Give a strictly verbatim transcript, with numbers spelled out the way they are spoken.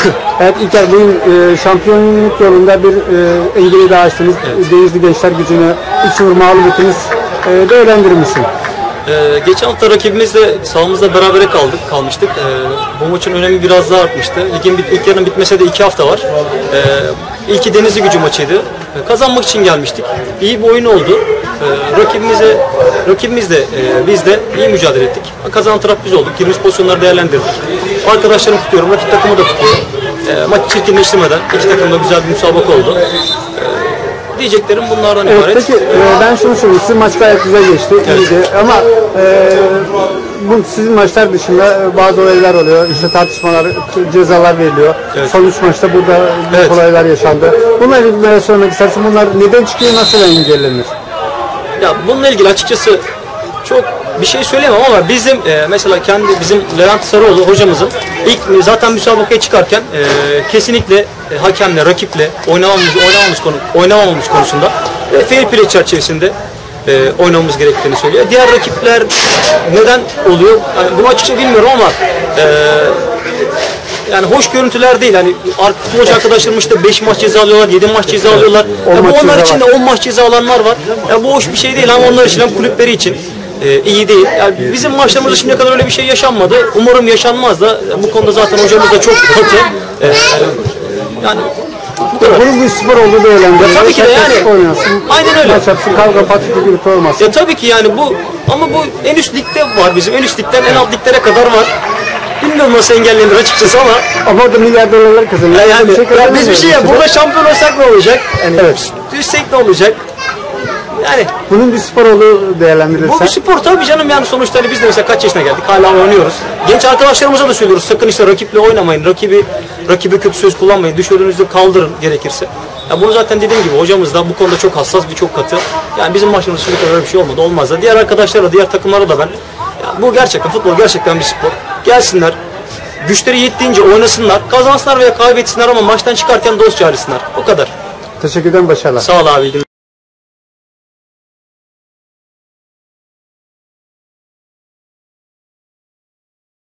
Evet İlker, bugün e, şampiyonluk yolunda bir e, engeli daha açtınız. Evet. Denizli Gençler Gücü'nü üç sıfır mağlup ettiniz. E, değerlendirir misin? Ee, geçen hafta rakibimizle sahamızda berabere kaldık, kalmıştık. Ee, bu maçın önemi biraz daha artmıştı. Ligin bit, ilk yarının bitmese de iki hafta var. Ee, İlki Denizli Gücü maçıydı. Ee, kazanmak için gelmiştik. İyi bir oyun oldu. Ee, rakibimize, rakibimiz de e, biz de iyi mücadele ettik. Kazanan taraf biz olduk. Girmiş pozisyonları değerlendirdik. Arkadaşlarımı tutuyorum, rakip takımı da tutuyorum. Ee, maçı çirkinleştirmeden iki takım da güzel bir müsabaka oldu. Ee, Diyeceklerim bunlardan evet, ibaret. Peki e, ben şunu söyleyeyim, sizin maç gayet güzel geçti, evet. iyiydi ama e, bu sizin maçlar dışında bazı olaylar oluyor, işte tartışmalar, cezalar veriliyor. Evet. Son üç maçta burada evet. olaylar yaşandı. Bununla ilgili neler söylemek istersin? Bunlar neden çıkıyor, nasıl engellenir? Ya bununla ilgili açıkçası çok bir şey söyleyemem ama bizim e, mesela kendi bizim Levent Sarıoğlu hocamızın ilk zaten müsabakaya çıkarken e, kesinlikle e, hakemle, rakiple oynamamız oynamamız konu oynamamamız konusunda e, fair play çerçevesinde e, oynamamız gerektiğini söylüyor. Diğer rakipler neden oluyor? Yani bunu açıkça bilmiyorum ama e, yani hoş görüntüler değil. Hani futbolcu arkadaşlarım işte beş maç ceza alıyorlar, yedi maç ceza alıyorlar. Ya bu onlar için de on maç ceza alanlar var. Ya bu hoş bir şey değil ama onlar için hem kulüpleri için e, iyi değil. Yani bizim maçlarımızda şimdiye kadar öyle bir şey yaşanmadı. Umarım yaşanmaz da. Bu konuda zaten hocamız da çok katı. E, yani bunun bir spor olduğu değerlendirilir. Tabii ki de yani. Aynen öyle. Maç yapsın, kavga patlıcı gibi olmasın. Ya tabii ki yani bu ama bu en üst ligde var bizim. En üst ligden en alt liglere kadar var. Bilmiyorum nasıl engellenir açıkçası ama. Ama orada milyar dolarlar kazanıyor. Ya yani, şey ya biz bir şey ya burada şampiyon olsak ne olacak? Yani evet. Düşsek ne olacak? Yani bunun bir spor olduğu değerlendirilirse. Bu bir spor tabii canım, yani sonuçta hani biz de mesela kaç yaşına geldik hala oynuyoruz. Genç arkadaşlarımıza da söylüyoruz, sakın işte rakiple oynamayın, rakibi rakibe kötü söz kullanmayın, düşürdüğünüzde kaldırın gerekirse. Ya bunu zaten dediğim gibi hocamız da bu konuda çok hassas ve çok katı. Yani bizim maçımızda şimdi kadar bir şey olmadı, olmaz da. Diğer arkadaşlara, diğer takımlara da ben. Ya bu gerçekten futbol gerçekten bir spor. Gelsinler, güçleri yettiğince oynasınlar, kazansınlar veya kaybetsinler ama maçtan çıkarken dost çağırsınlar. O kadar. Teşekkür ederim, başarılar. Sağ ol abi.